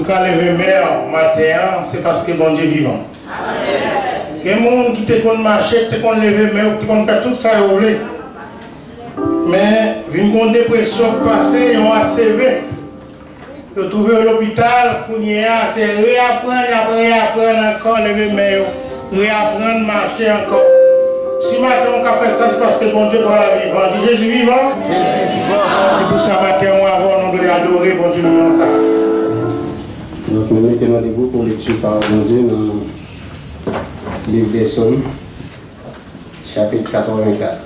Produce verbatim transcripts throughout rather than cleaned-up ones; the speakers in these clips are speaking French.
quand lever mère matin, c'est parce que bon Dieu est vivant. Il y a des gens qui te connaissent marcher, te connaissent lever mère, te connaissent faire tout ça et rouler. Mais, vu une dépression passée, ils ont A C V. Ils ont trouvé à l'hôpital, pour y aller, c'est réapprendre, après réapprendre encore, lever mère, réapprendre, marcher encore. Si matin on a fait ça, c'est parce que bon Dieu doit la vivant. Dit Jésus vivant. Jésus vivant. Et pour ça, matin, on va avoir, on doit adorer, bon Dieu vivant ça. Donc, nous mettons debout pour lecture par bon Dieu dans le livre des Psaumes, chapitre quatre-vingt-quatre.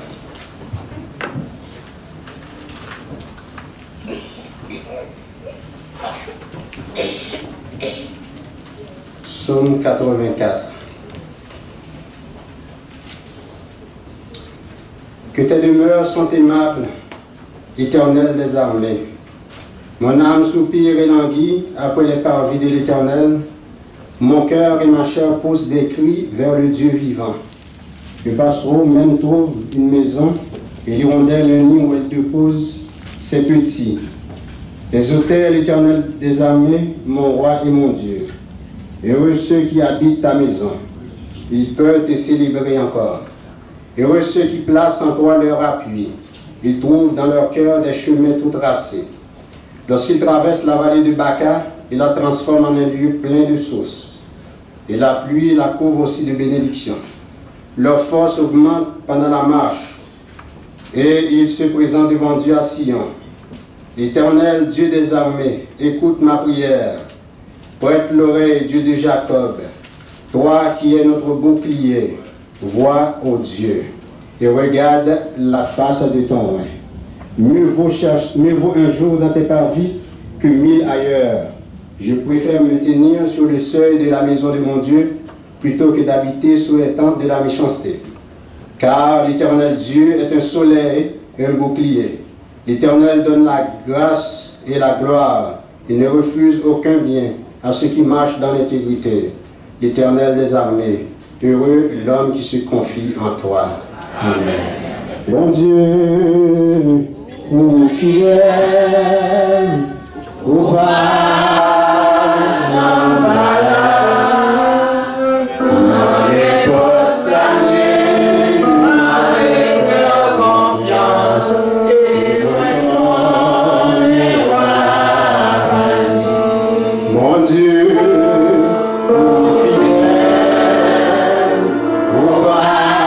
Psaume quatre-vingt-quatre. Que tes demeures sont aimables, Éternel des armées. Mon âme soupire et languit après les parvis de l'Éternel. Mon cœur et ma chair poussent des cris vers le Dieu vivant. Le passereau même trouve une maison, et l'hirondelle un nid où elle dépose ses petits. Les autels, l'Éternel des armées, mon roi et mon Dieu. Heureux ceux qui habitent ta maison. Ils peuvent te célébrer encore. Heureux ceux qui placent en toi leur appui. Ils trouvent dans leur cœur des chemins tout tracés. Lorsqu'ils traversent la vallée de Baca, ils la transforment en un lieu plein de sources. Et la pluie la couvre aussi de bénédictions. Leur force augmente pendant la marche. Et ils se présentent devant Dieu à Sion. L'Éternel, Dieu des armées, écoute ma prière. Prête l'oreille, Dieu de Jacob. Toi qui es notre bouclier, vois, ô Dieu, et regarde la face de ton roi. Mieux vaut, cherche, mieux vaut un jour dans tes parvis que mille ailleurs. Je préfère me tenir sur le seuil de la maison de mon Dieu plutôt que d'habiter sous les tentes de la méchanceté. Car l'Éternel Dieu est un soleil et un bouclier. L'Éternel donne la grâce et la gloire. Il ne refuse aucun bien à ceux qui marchent dans l'intégrité. L'Éternel des armées, heureux l'homme qui se confie en toi. Amen. Bon Dieu, nous fidèles, courage, en malade, dans les postes salués, nous allons faire confiance et prenons les rois. Mon Dieu, nous fidèles, courage,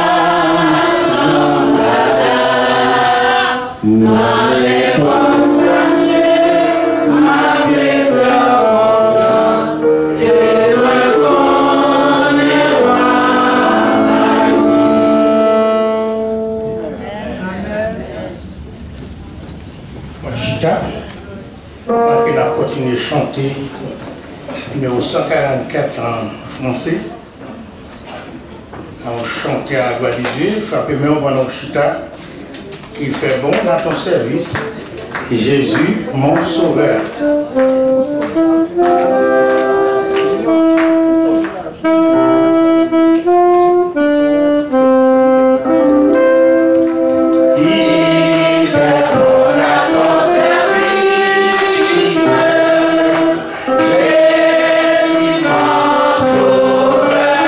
dans les postes salués, nous allons faire confiance et prenons les rois. Moi, Chita, moi qui a continué de chanter, numéro cent quarante-quatre en français. On chantait à la gloire de Dieu, frappez même pendant Chita, il fait bon dans ton service, Jésus, mon sauveur. Il fait bon dans ton service, Jésus, mon sauveur.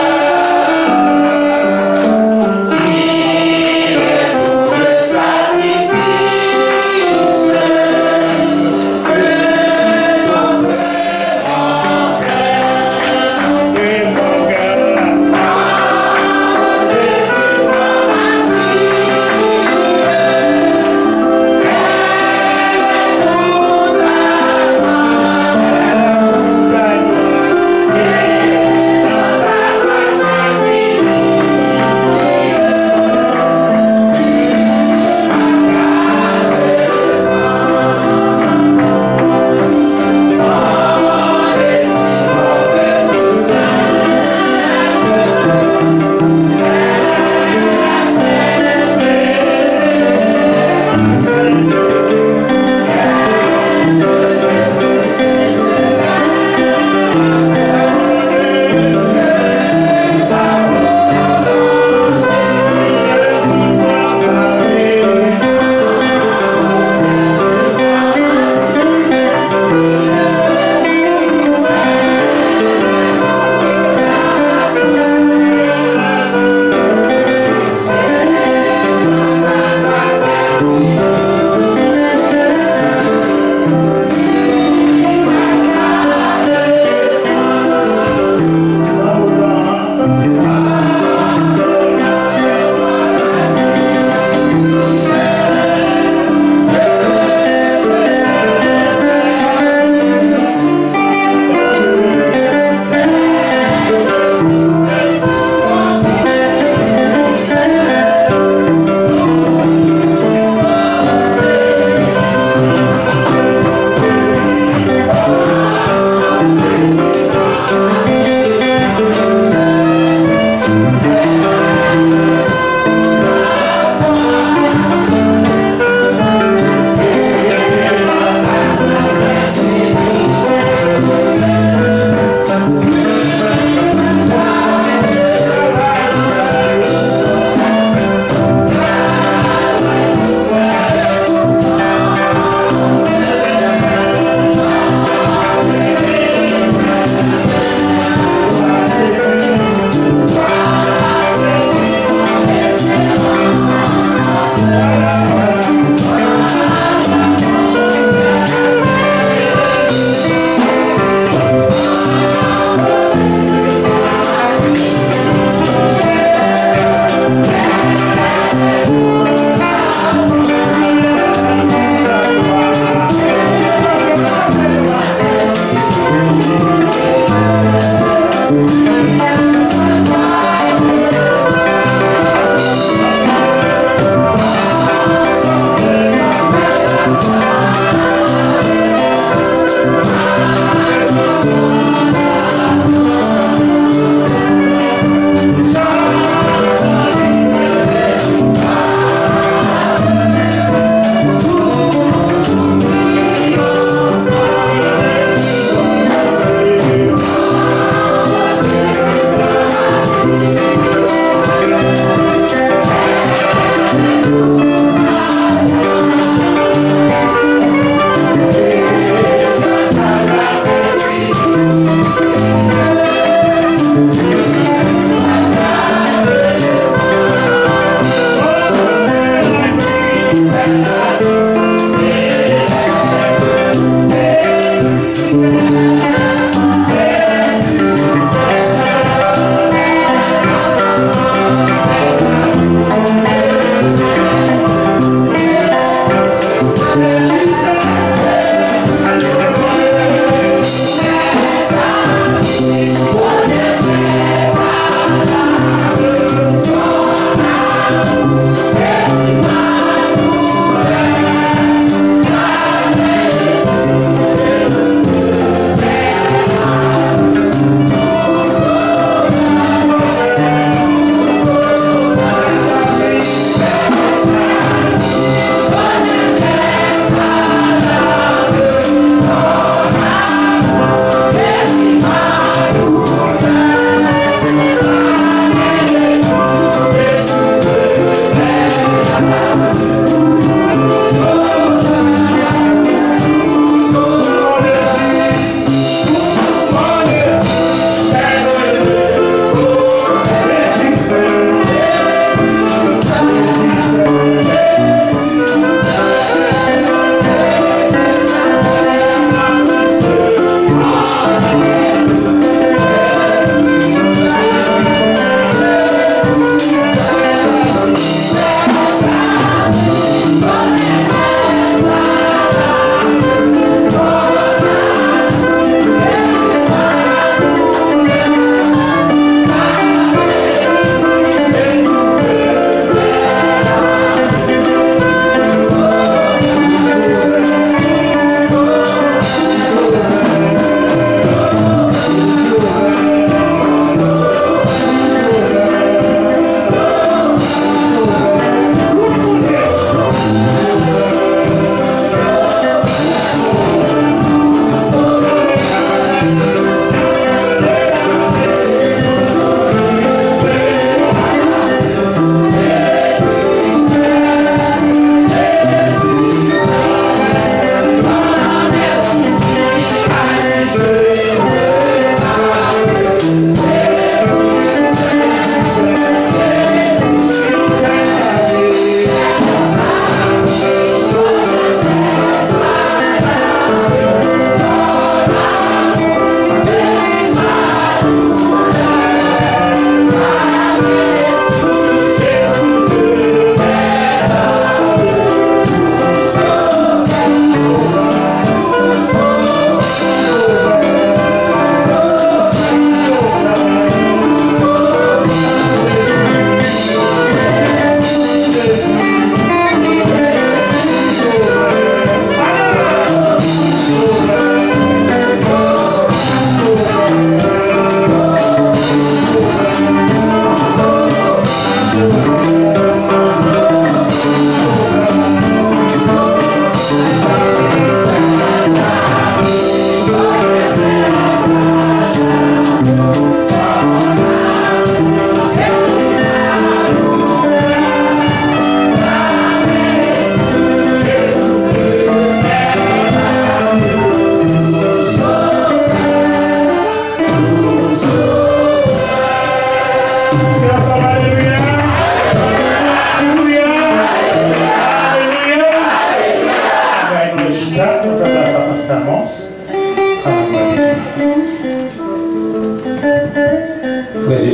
Il est tout le sacrifice que ton frère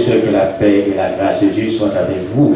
sœurs, que la paix et la grâce de Dieu soient avec vous.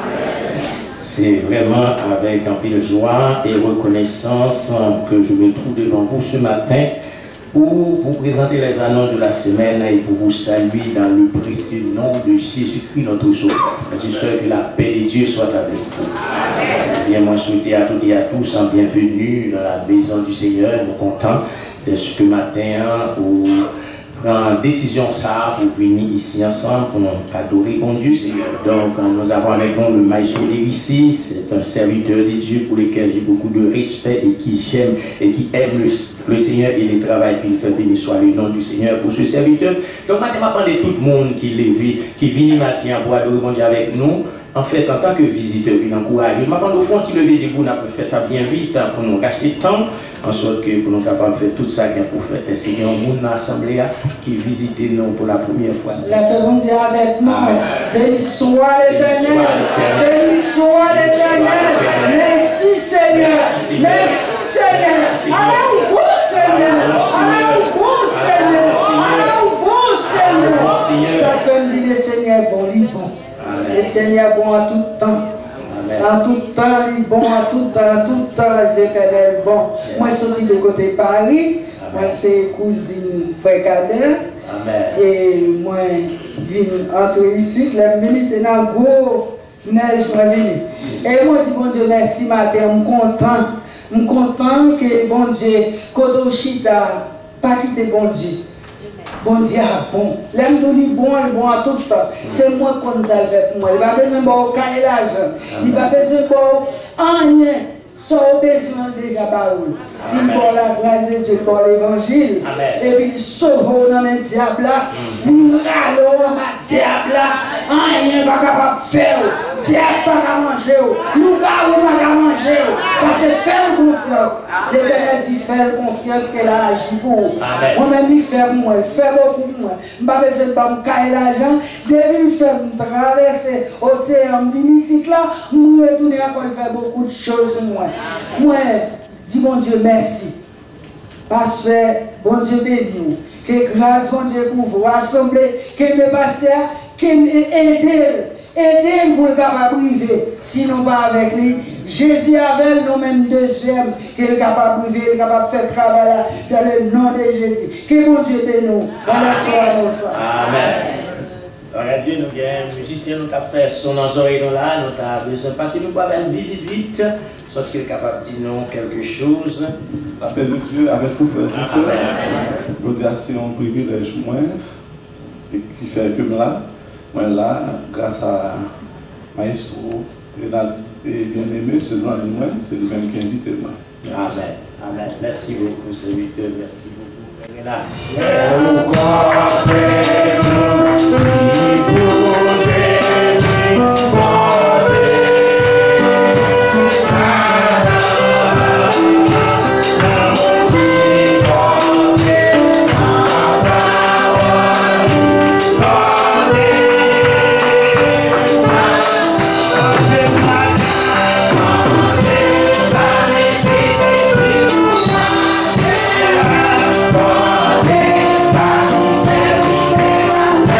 C'est vraiment avec un peu de joie et reconnaissance que je me trouve devant vous ce matin pour vous présenter les annonces de la semaine et pour vous saluer dans le précieux nom de Jésus-Christ, notre Sauveur. Frères et sœurs, que la paix de Dieu soit avec vous. Bien, moi, souhaiter à toutes et à tous un bienvenue dans la maison du Seigneur. Nous sommes contents de ce que matin, où prend décision ça pour venir ici ensemble pour nous adorer bon Dieu. Donc nous avons avec nous le maestro ici, c'est un serviteur de Dieu pour lequel j'ai beaucoup de respect et qui j'aime et qui aime le, le Seigneur et le travail qu'il fait. Béni soit le nom du Seigneur pour ce serviteur. Donc maintenant, je tout le monde qui est levé, qui vient matin pour adorer bon Dieu avec nous. En fait, en tant que visiteur, il encourage. Je m'attends au fond, tu lever debout, on a fait ça bien vite pour nous racheter le temps, en sorte que pour nous capables de faire tout ça qu'il y a pour faire. C'est qu'il y a un monde dans l'Assemblée qui visite nous pour la première fois. La paix de Dieu avec nous. Béni soit l'Éternel. Béni soit l'Éternel. Merci Seigneur. Merci Seigneur. Alors bon Seigneur. Alors bon Seigneur. Alors bon Seigneur. Ça peut me dire le Seigneur bon, il est bon. Le Seigneur est bon en tout temps. En tout temps, il est bon en tout temps. En tout temps, l'Éternel est bon. Moi, je suis sorti de côté Paris. Moi, c'est cousine Précader. Et moi, je viens entrer ici. La ministre, c'est un gros neige. Et moi, je dis, bon Dieu, merci, matin. Je suis content. Je suis content que, bon Dieu, Kodoshita, pas quitter bon Dieu. Bon Dieu est bon. L'aime nous dit bon, il est bon à tout temps. C'est moi qu'on nous a avec moi. Il n'a pas besoin de cahier l'argent. Il n'a pas besoin de rien. Son besoin déjà par où. Si pour la grâce de Dieu, pour l'évangile, et puis il sauve dans le diable, il râle dans le diable, rien n'est pas capable de faire. Diable pas qu'à manger. Nous n'avons pas qu'à manger. Parce que faire confiance. L'Éternel dit faire confiance qu'elle a agi pour vous. Moi-même, il fait moi, il fait beaucoup pour moi. Je n'ai pas besoin de me cailler l'argent. Depuis que je fais traverser l'océan, je viens ici, je me retourne encore, il fait beaucoup de choses pour moi. Moi, dis mon Dieu merci. Parce que bon Dieu béni. Que grâce bon Dieu pour vous rassembler, que mes pasteurs, que aider, aider pour le capable privé. Sinon pas avec lui. Jésus avec nous-mêmes deuxième, qu'il est capable de priver, qu'il est capable de faire travail dans le nom de Jésus. Que mon Dieu béni. Voilà soit Amen. Regardez, nous avons un musicien qui a fait son oreille là, nous avons besoin de passer, nous pouvons aller vite, vite, soit qu'il est capable de dire non quelque chose. La paix de Dieu avec vous, frères et sœurs. Je veux dire, c'est un privilège, moi, qui fait que là, moi là, grâce à Maestro et bien-aimé, c'est lui-même, c'est lui-même qui invite moi. Amen. Amen. Merci beaucoup, serviteur, merci beaucoup. Là. Amen.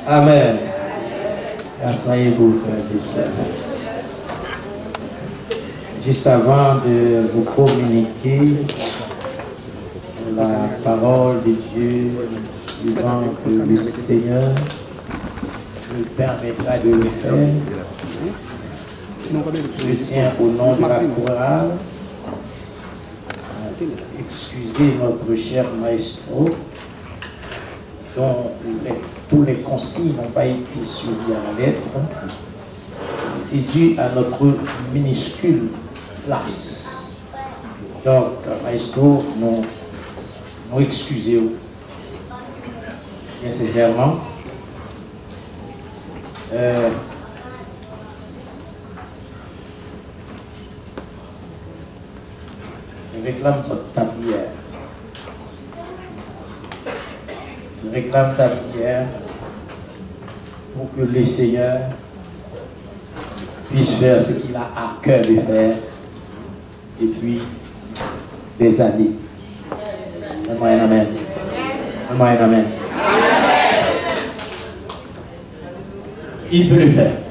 Amen. Asseyez-vous, frères et sœurs. Juste avant de vous communiquer la parole de Dieu, suivant que le Seigneur me permettra de le faire, je tiens au nom de la chorale à excuser notre cher maestro, dont les, tous les consignes n'ont pas été suivis à la lettre. C'est dû à notre minuscule place. Donc, maestro, nous, nous excusez-vous bien sincèrement. Euh, je réclame ta prière. Je réclame ta prière pour que le Seigneur puisse faire ce qu'il a à cœur de faire depuis des années. Donne-moi un amen. Donne-moi un amen. Il peut le faire.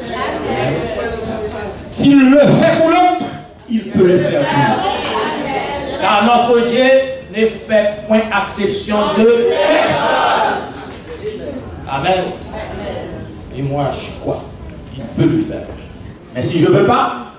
S'il le fait pour l'autre, il peut le faire pour nous. Car notre Dieu ne fait point exception de personne. Amen. Et moi, je crois qu'il peut le faire. Mais si je ne veux pas,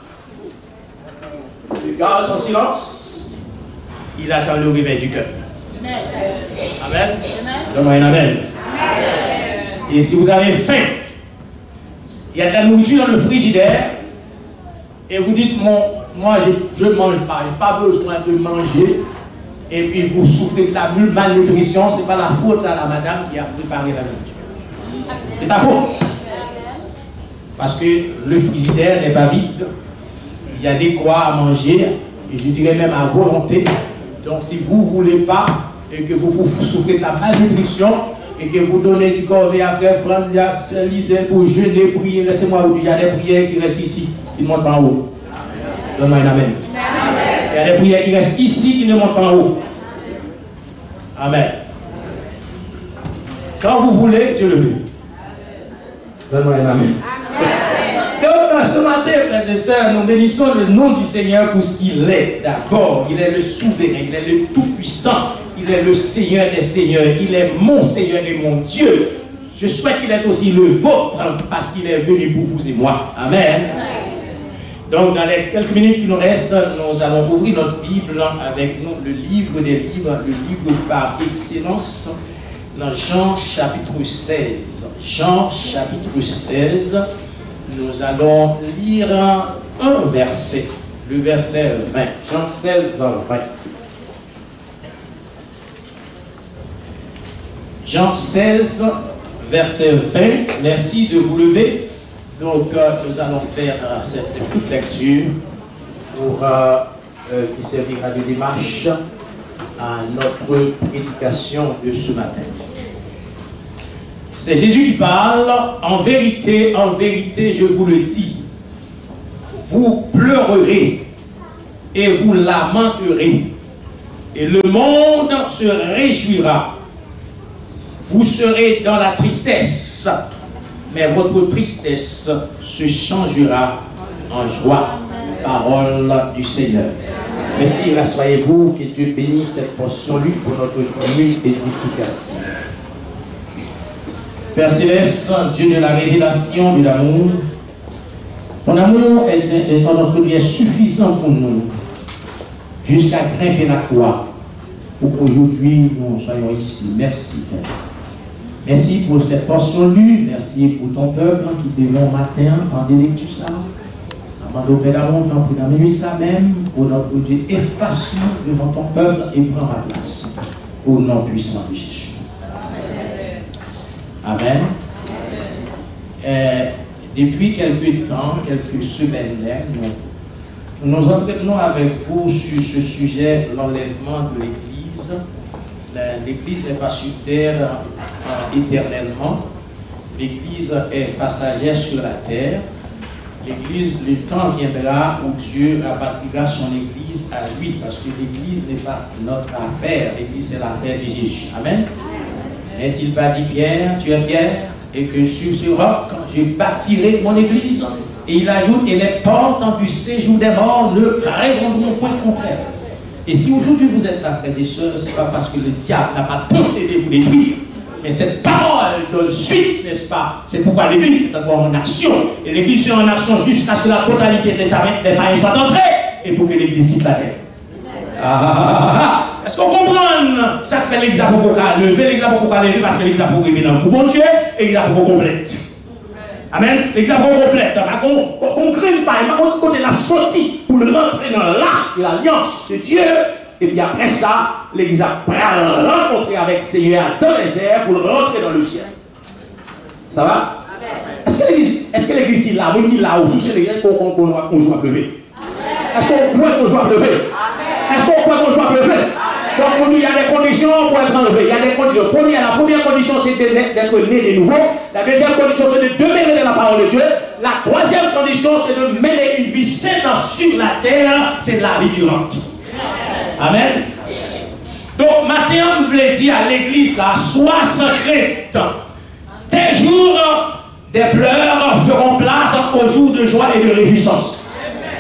il garde son silence, il attend le réveil du cœur. Amen. Donne-moi un amen. Et si vous avez faim, il y a de la nourriture dans le frigidaire, et vous dites, mon, moi je ne mange pas, je n'ai pas besoin de manger, et puis vous souffrez de la malnutrition, ce n'est pas la faute à la madame qui a préparé la nourriture. C'est ta faute. Parce que le frigidaire n'est pas vide, il y a des quoi à manger, et je dirais même à volonté. Donc si vous ne voulez pas, et que vous, vous souffrez de la malnutrition, et que vous donnez du corvée à frère Franck, lisez pour jeûner, prier, laissez-moi vous dire, il y a des prières qui restent ici, qui ne montent pas en haut. Donne-moi un amen. Il y a des prières qui restent ici, qui ne montent pas en haut. Amen. Quand vous voulez, Dieu le veut. Donne-moi un amen. Donc, ce matin, frères et sœurs, nous bénissons le nom du Seigneur pour ce qu'il est. D'abord, il est le souverain, il est le tout-puissant. Il est le Seigneur des Seigneurs, il est mon Seigneur et mon Dieu. Je souhaite qu'il est aussi le vôtre, parce qu'il est venu pour vous et moi. Amen. Donc, dans les quelques minutes qui nous restent, nous allons ouvrir notre Bible avec nous, le livre des livres, le livre par excellence, dans Jean chapitre seize. Jean chapitre seize, nous allons lire un verset, le verset vingt. Jean seize, vingt. Jean seize, verset vingt. Merci de vous lever. Donc, euh, nous allons faire euh, cette toute lecture pour, euh, euh, qui servira de démarche à notre prédication de ce matin. C'est Jésus qui parle. En vérité, en vérité, je vous le dis, vous pleurerez et vous lamenterez, et le monde se réjouira. Vous serez dans la tristesse, mais votre tristesse se changera en joie. Parole du Seigneur. Merci, rassoyez-vous, que Dieu bénisse cette portion lue pour notre commune édification. Père Céleste, Dieu de la révélation, de l'amour, ton amour est, est notre bien suffisant pour nous, jusqu'à grimper la croix, pour qu'aujourd'hui nous soyons ici. Merci, Père. Merci pour cette portion lue, merci pour ton peuple qui devant matin en lecture ça. Avant d'ouvrir la montre, pour la minute ça même, pour notre Dieu, efface-nous devant ton peuple et prends ma place. Au nom puissant de Jésus. Amen. Euh, depuis quelques temps, quelques semaines, nous nous entretenons avec vous sur ce sujet, l'enlèvement de l'Église. L'Église n'est pas sur terre euh, éternellement. L'Église est passagère sur la terre. L'Église, le temps viendra où Dieu rapatriera son Église à lui, parce que l'Église n'est pas notre affaire. L'Église, c'est l'affaire de Jésus. Amen. N'est-il pas dit Pierre, tu es Pierre, et que sur ce roc, je bâtirai mon église. Et il ajoute, et les portes du séjour des morts ne répondront point contraire. Et si aujourd'hui vous êtes là, frères et sœurs, ce n'est pas parce que le diable n'a pas tenté de vous détruire, mais cette parole donne suite, n'est-ce pas? C'est pourquoi l'église est encore en action. Et l'église est en action jusqu'à ce que la totalité des païens soit entrée, et pour que l'église quitte la terre. Ah, ah, ah, ah. Est-ce qu'on comprend ça fait l'examen pour lever, l'examen pour lever, parce que l'examen pour lever dans le coup bon Dieu, et l'examen pour complète. Amen. L'examen complète. On ne crée pas, on côté la sortie pour le rentrer dans l'arc de l'alliance de Dieu. Et puis après ça, l'église a rencontré avec le Seigneur dans les airs pour rentrer dans le ciel. Ça va? Est-ce que l'église est l'église qui est là, qui est là, ou sous l'église qu'on joue à pleurer? Est-ce qu'on croit qu'on joue à pleurer? Est-ce qu'on croit qu'on joue à pleurer? Donc il y a des conditions pour être enlevé. Il y a des conditions. Première, la première condition, c'est d'être né de nouveau. La deuxième condition, c'est de demeurer dans la parole de Dieu. La troisième condition, c'est de mener une vie sainte sur la terre. C'est la vie durante. Amen. Donc, maintenant, je voulais dire à l'église, là, sois secrète. Tes jours des pleurs feront place aux jours de joie et de réjouissance.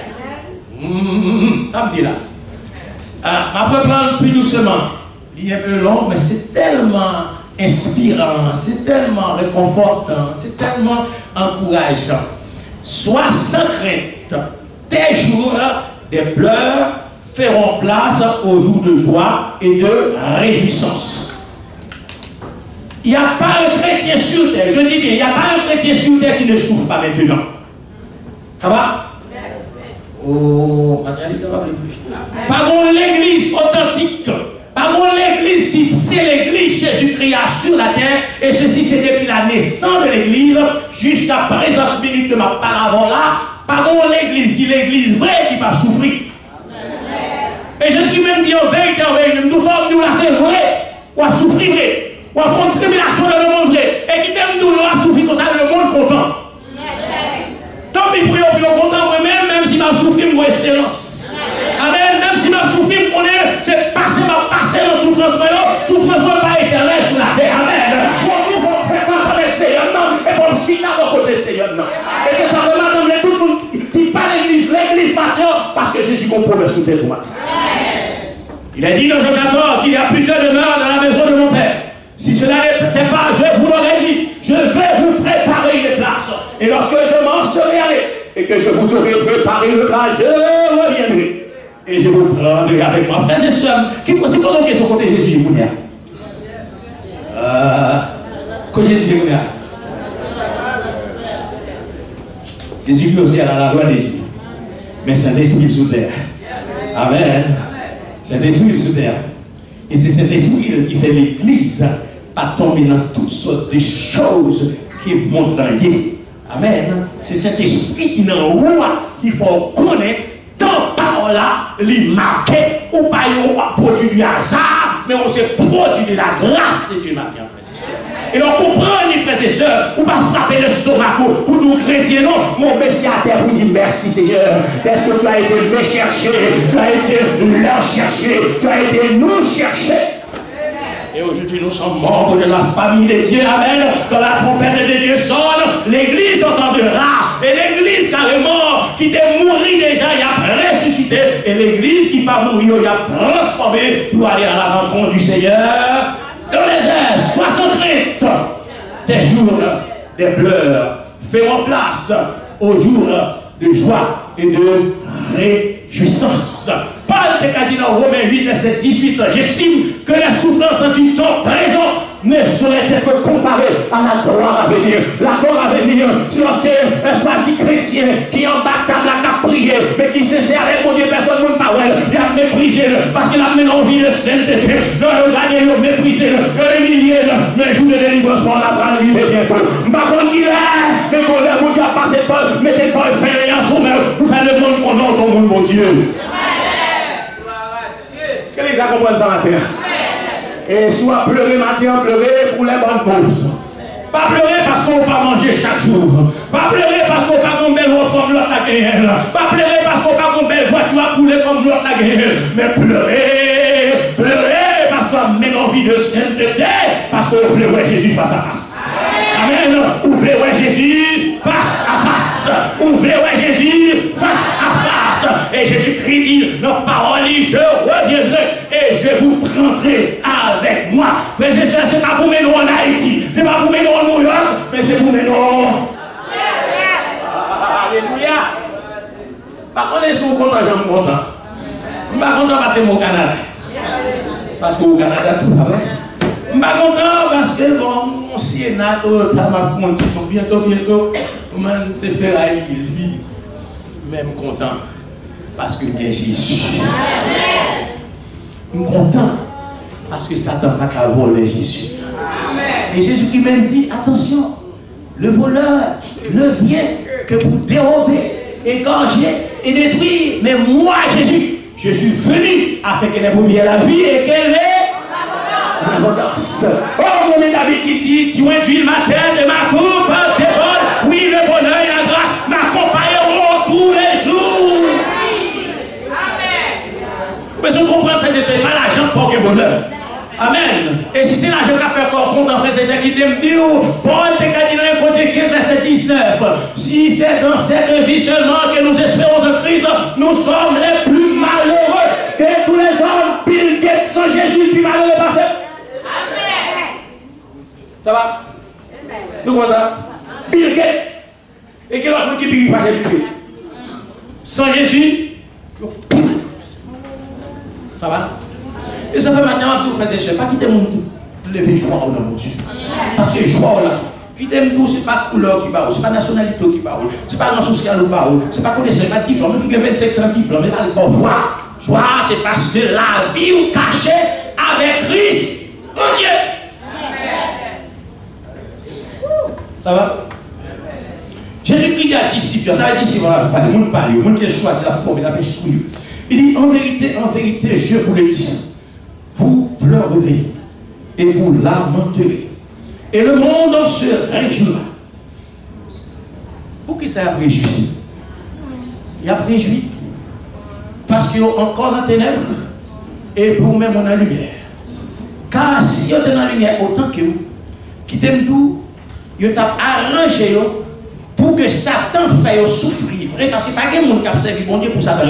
Hum, hum, hum, là. Ah, après, prendre plus doucement. Il est un peu long, mais c'est tellement inspirant, c'est tellement réconfortant, c'est tellement encourageant. Sois sans crainte. Tes jours des pleurs feront place aux jours de joie et de réjouissance. Il n'y a pas un chrétien sur terre, je dis bien, il n'y a pas un chrétien sur terre qui ne souffre pas maintenant. Ça va? Oh, par contre, l'église authentique, par contre, l'église qui c'est l'église Jésus-Christ sur la terre, et ceci c'est depuis la naissance de l'église jusqu'à présent minute de ma parole là, par contre, l'église qui l'église vraie qui va souffrir. Et Jésus même dit en vérité, en vérité, nous sommes nous là, c'est vrai, ou à souffrir, ou à prendre tribulation dans le monde vrai, et qui t'aime nous là, souffrir comme ça, le monde content. Tant pis pour eux, puis on content moi-même, même si m'a souffert, moi espérance. Amen. Même si m'a souffert, c'est passé, m'a passé dans souffrance, souffrance pas éternelle sur la terre. Amen. Pour nous, on fait pas avec le Seigneur, non, et pour le chita dans le côté Seigneur, non. Et c'est ça, maintenant, tout le monde qui parle l'église, l'église maintenant, parce que Jésus comprend sous tête tout matin. Il a dit dans Jean quatorze, il y a plusieurs demeures dans la maison de mon Père. Si cela n'était pas, je vous l'aurais dit, je vais vous préparer une place. Et lorsque je m'en serai allé, et que je vous aurai préparé une place, je reviendrai. Et je vous prendrai avec moi. Frères et sœurs, qui pose une question côté Jésus du Bouddha? Euh, côté Jésus du Bouddha. Jésus vit aussi à la loi des yeux. Mais c'est un esprit sous terre. Amen. C'est un esprit sous terre. Et c'est cet esprit qui fait l'église pas tomber dans toutes sortes de choses qui montent dans l'idée. Amen. C'est cet esprit qui nous roi qu'il faut connaître tant par là, les marquer ou pas un produit du hasard, mais on s'est produit de la grâce de Dieu, ma frère et sœur. Et on comprend, les frères et sœurs, ou pas frapper le stomac pour nous chrétiens, non, mon Messie à terre vous dit merci Seigneur, parce que tu as été me chercher, tu as été leur chercher, tu as été nous chercher. Et aujourd'hui, nous sommes membres de la famille de Dieu. Amen. Quand la trompette de Dieu sonne, l'église entendra. Et l'église, carrément, qui était mouru déjà, il a ressuscité. Et l'église qui va mourir, il a transformé pour aller à la rencontre du Seigneur. Dans les airs, sois sans crainte. Tes jours des pleurs feront place aux jours de joie et de réjouissance. Paul a dit dans Romains huit, verset dix-huit, j'estime que la souffrance du temps présent ne saurait être comparée à la gloire à venir. La gloire à venir, c'est lorsque un petit chrétien qui en bas table a prié, mais qui se sert avec mon Dieu, personne ne parle, il a méprisé parce qu'il a mené envie de sainteté, il a gagné, il a méprisé, il a humilié, mais je vous ai délivré pour la prendre bientôt. Par contre, il est, mais qu'on a mon Dieu a passé pas, mettez pas une fainéance au même, pour faire le monde qu'on entend au monde, mon Dieu. Est-ce que les gens comprennent ça matin? Et soit pleurer matin, pleurer pour les bonnes causes. Pas pleurer parce qu'on ne va pas manger chaque jour. Pas pleurer parce qu'on ne va pas une belle robe comme l'autre la gagne. Pas pleurer parce qu'on ne va pas une belle voiture à couler comme l'autre la gagne. Mais pleurer, pleurer parce qu'on a même envie de sainteté, parce qu'on pleurait Jésus face à face. Amen. Ouvrez ouais Jésus face à face. Ouvrez ouais Jésus face à face. Et Jésus-Christ dit, nos paroles, je reviendrai et je vous prendrai avec moi. Frères et sœurs, ce n'est pas pour mener en Haïti, ce n'est pas pour mener en New York, mais c'est pour mener en... Alléluia. Par contre, ils sont contents, j'en suis content. Je ne suis pas content parce que c'est mon Canada. Parce qu'au Canada, tout va bien. Je ne suis pas content parce que mon Sénat, bientôt, bientôt, c'est ferraille qui vit. Même content. Parce que bien Jésus. Je suis content. Parce que Satan n'a qu'à voler Jésus. Et Jésus qui même dit, attention, le voleur ne vient que pour dérober, égorger et détruire. Mais moi, Jésus, je suis venu afin qu'elle ait brouillé la vie et qu'elle ait l'abondance. Oh, mon David qui dit, tu induis ma tête et ma coupe déborde. Oui, le bonheur et la grâce m'accompagneront tous les jours. Amen. Mais on comprend, frère, c'est pas l'argent pour le bonheur. Amen. Et si c'est l'argent qui a fait corps compte, frère, c'est ça qui t'aime dire. Paul te dit dans le côté quinze, verset dix-neuf. Si c'est dans cette vie seulement que nous espérons en Christ, nous sommes les plus malheureux. Et tous les hommes, Bill Gates, sans Jésus, plus malheureux parce que. Amen. Ça va? Nous comment ça? Bill Gates. Et quel autre qui vit pas Jésus? Sans Jésus, ça va? Et ça fait maintenant tout, frères et sœurs, pas quitter mon tout. Lever joie au nom de Dieu. Parce que joie là, quitter tout, ce n'est pas couleur qui parle, ce n'est pas nationalité qui parle, ce n'est pas rang social qui parle, ce n'est pas connaissance, ce n'est pas diplôme, même si vous avez vingt-cinq trente diplômes, mais pas de joie. Joie, c'est parce que la vie vous cachée avec Christ, mon Dieu. Ça va? Jésus-Christ dit à disciples, ça va disciples, pas de monde parler, le monde qui est choisi, la forme, la instruit. Il dit, en vérité, en vérité, je vous le dis. Vous pleurerez et vous lamenterez. Et le monde se réjouira. Pour qui ça a réjoui? Il a réjoui. Parce qu'il y a encore la ténèbre et pour même on a la lumière. Car si on est dans la lumière autant que vous, qui t'aime tout, il t'a arrangé pour que Satan fasse souffrir. Parce que pas de monde qui a servi bon Dieu pour Satan.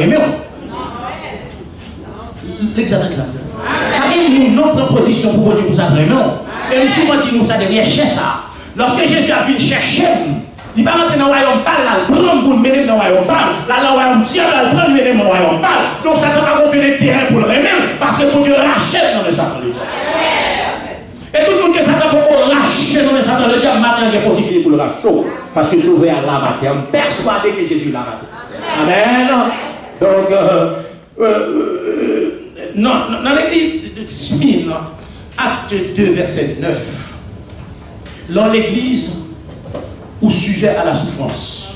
L'examen là. Pas une non-proposition pour Dieu pour ça, non. Et nous souvent dit nous ça derrière chez ça. Lorsque Jésus a venu chercher, il va rentrer dans le royaume pas là, il prend pour le mener dans le royaume pas. Là, dans le royaume Dieu, il prend le mener dans le royaume pas. Donc ça ne va pas donner terrain pour le remettre, parce que pour Dieu rachète dans le Satan de Dieu. Et tout le monde qui Satan pour racheter dans le Satan de Dieu, maintenant il y a possibilité pour le racheter. Parce que sauver à la matin, persuadé que Jésus l'a raté. Amen. Donc, euh, euh, euh, non, dans l'église de Smyrne, acte deux, verset neuf, dans l'église au sujet à la souffrance,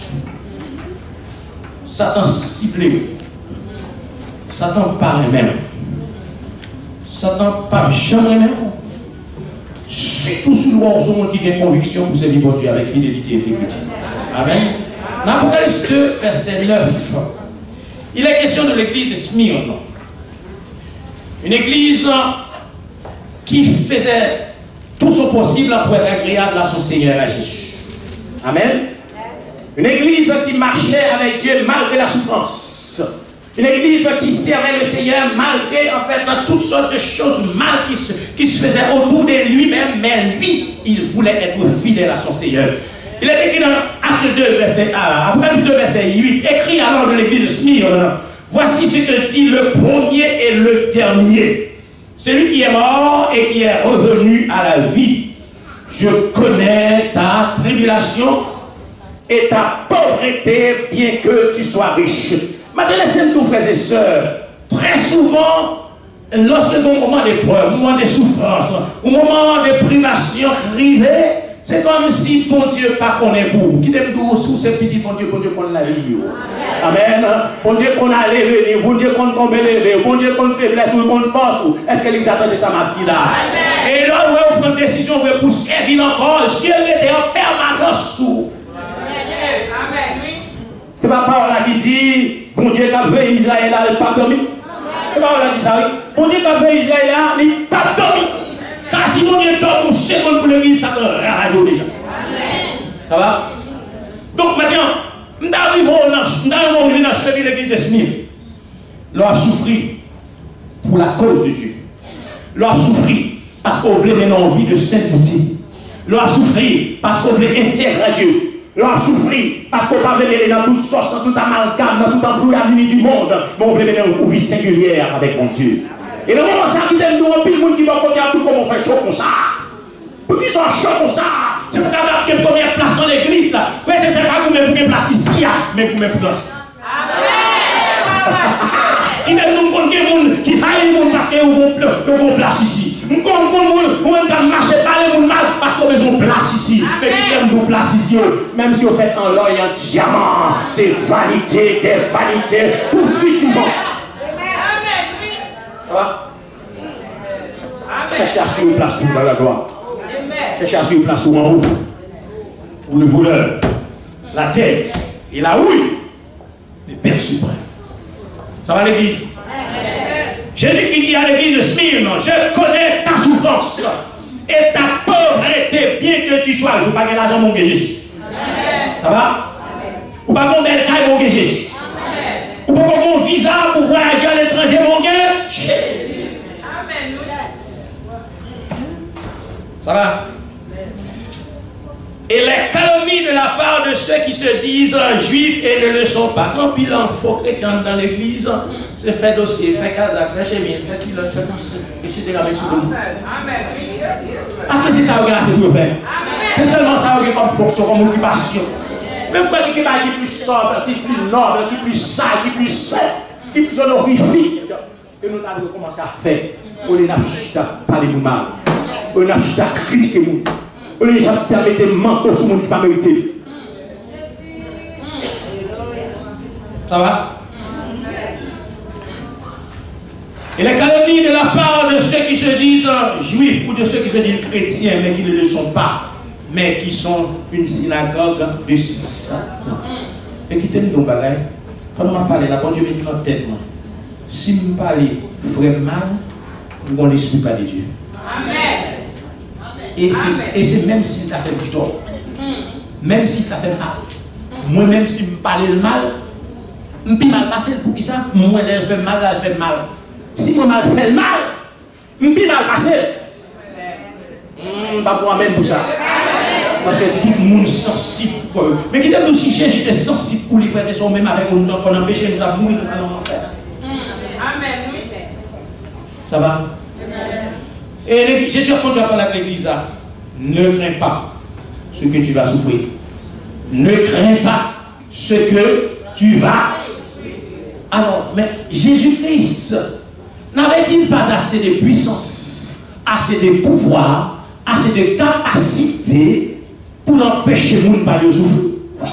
Satan ciblé, Satan parle même, Satan parle jamais même, surtout sur l'oiseau qui a une conviction pour servir bon Dieu avec fidélité et intégrité. Amen. Dans Apocalypse deux, verset neuf, il est question de l'église de Smyrne. Une église qui faisait tout son possible pour être agréable à son Seigneur à Jésus. Amen. Une église qui marchait avec Dieu malgré la souffrance. Une église qui servait le Seigneur malgré en fait dans toutes sortes de choses mal qui se, qui se faisaient autour de lui-même, mais lui, il voulait être fidèle à son Seigneur. Il est écrit dans Acte deux, verset un, après deux, verset huit, écrit alors de l'église de Smyrne. Voici ce que dit le premier et le dernier. Celui qui est mort et qui est revenu à la vie. Je connais ta tribulation et ta pauvreté, bien que tu sois riche. Maintenant, laissez-nous, frères et sœurs, très souvent, lorsque au moment d'épreuve, au moment de souffrance, au moment de privation arrivée, c'est comme si bon Dieu pas qu'on est pour. Qui t'aime tout sous ce petit bon Dieu, bon Dieu qu'on l'a vie. Amen. Bon Dieu qu'on a levé, bon Dieu qu'on tombe levé, bon Dieu qu'on faiblesse ou qu'on force. Est-ce que les attendent de ça, ma petite là? Et là, on prend une décision pour servir encore. Dieu était en permanence sous. Amen. C'est pas Paul qui dit, bon Dieu qui a fait Israël là, il n'a pas dormi. C'est pas Paul qui dit ça, oui. Bon Dieu qui a fait Israël là, il n'a pas dormi. Car si mon Dieu donne une seconde pour l'église, ça te rage déjà. de Smith, l'on a souffert pour la cause de Dieu. L'on a souffert parce qu'on voulait mener une vie de sainteté. L'on a souffert parce qu'on voulait intégrer Dieu. L'on a souffert parce qu'on ne voulait dans toute sauce, dans tout amalgame, dans tout embrouillard du monde. Mais on voulait mener une vie singulière avec mon Dieu. Et le moment ça qui donne nous un peu de monde qui va côté à tout comme on fait chaud comme ça. Pour qu'ils soient chauds comme ça. C'est pour avoir une première place dans l'église là. Mais c'est pas vous mettez pour une place ici, mais vous mettez place. Amen. Qui donne nous compte que monde qui haït le monde parce que vous avez une place ici. Nous compte que vous avez marché par le monde mal parce que vous avez une place ici. Mais qui donne une place ici, même si vous faites en l'or et en diamant, c'est vanité, des vanités, poursuite du monde. Cherchez à suivre une place pour la gloire. Cherchez à suivre une place en haut. Pour le voleur, la terre et la houille des Pères suprêmes. Ça va l'église? Jésus qui dit à l'église de Smyrne, je connais ta souffrance et ta pauvreté, bien que tu sois. Je ne veux pas gagner l'argent, mon Jésus. Ça va? Ou pas qu'on belle caille, mon Jésus. Ou pas qu'on visa pour voyager à l'étranger, mon Jésus. Ça va? Et les calomnies de la part de ceux qui se disent juifs et ne le sont pas. Quand il y a un faux chrétien dans l'église, c'est fait dossier, fait kazakh, fait chémine, fait kilot, fait comme ça, et cetera. Parce que c'est ça que vous avez fait. C'est seulement ça que comme fonction, comme occupation. Même quand il y a qui est plus sobre, qui est plus noble, qui est plus sale, qui est plus sain, qui est plus honorifique, que nous avons commencé à faire. On est là, parler nous mal. On est là, critiquer nous. On est là, mettre des manteaux sur le monde qui n'a pas mérité. Ça va? Et les calomnies de la part de ceux qui se disent juifs ou de ceux qui se disent chrétiens, mais qui ne le sont pas, mais qui sont une synagogue de Satan. Et qui t'aime nos bagailles. Quand on m'a parlé là, quand Dieu me dit dans tête, si je me parle frère mal, on l'esprit pas de Dieu. Amen. Et c'est même si tu as fait du tort, même si tu as fait mal, moi-même si je me parle le mal, je me mal passé pour qui ça? Moi, elle fait mal, elle fait mal. Si moi, mal fait mal, je me mal passé. Je ne vais pas pour même pour ça. Parce que tout le monde est sensible. Mais qui t'aime aussi, Jésus est sensible pour les frères et sœurs, même avec nous, qu'on empêche nous de mourir, nous allons en faire. Amen. Ça va? Et Jésus, quand tu vas parler avec l'église, ne crains pas ce que tu vas souffrir. Ne crains pas ce que tu vas. Alors, mais Jésus-Christ n'avait-il pas assez de puissance, assez de pouvoir, assez de capacité pour empêcher le monde de parler au souffle?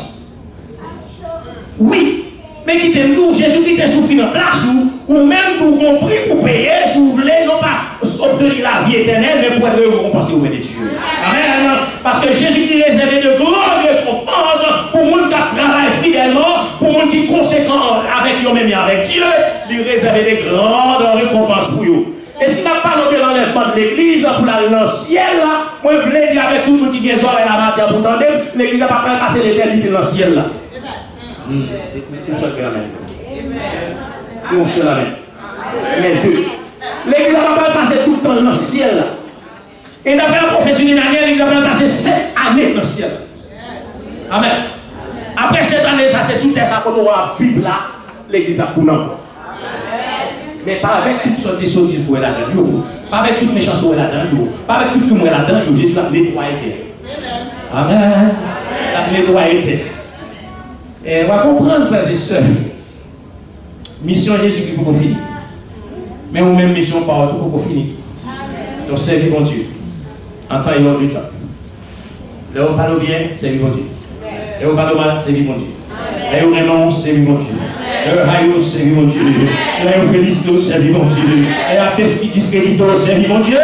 Oui. Mais qui t'aime nous, Jésus qui t'a souffert dans la place ou, ou même pour compris, pour payer, si vous voulez, non pas obtenir la vie éternelle, mais pour être récompensé auprès de Dieu. Amen. Parce que Jésus qui réservait de grandes récompenses pour les gens qui travaillent fidèlement, pour les gens qui sont conséquents avec eux-mêmes et avec Dieu, il réservait des grandes récompenses pour eux. Et si tu n'as pas l'objet d'enlèvement de l'église pour aller dans le ciel, moi je voulais dire avec tout le monde qui est oreilles la matière pour tendre, l'église n'a pas passer l'éternité dans le ciel là. Une seule amen. Une seule amen. Mais deux. L'église n'a pas passé tout le temps dans le ciel là. Et d'après la prophétie d'une année, l'église n'a pas passé sept années dans le ciel. Amen. Après cette année, ça c'est sous terre, ça qu'on aura vivre là, l'église a coulé encore. Mais pas avec toutes sortes de sottises pour elle là-dedans. Pas avec toute méchanceté pour elle là-dedans. Pas avec tout ce que moi là-dedans. Jésus a nettoyé. Amen. Il a nettoyé. Et on va comprendre, frères et sœurs. Mission Jésus qui peut finir. Mais ou même mission par tout pour finir. Donc servir mon Dieu. En temps et hors du temps. Là où on parle bien, servir mon Dieu. Là où on parle mal, servir mon Dieu. Là où on renonce, servir mon Dieu. Là où on haït, servir mon Dieu. Là où on félicite, servir mon Dieu. Là où on discrédite, servir mon Dieu.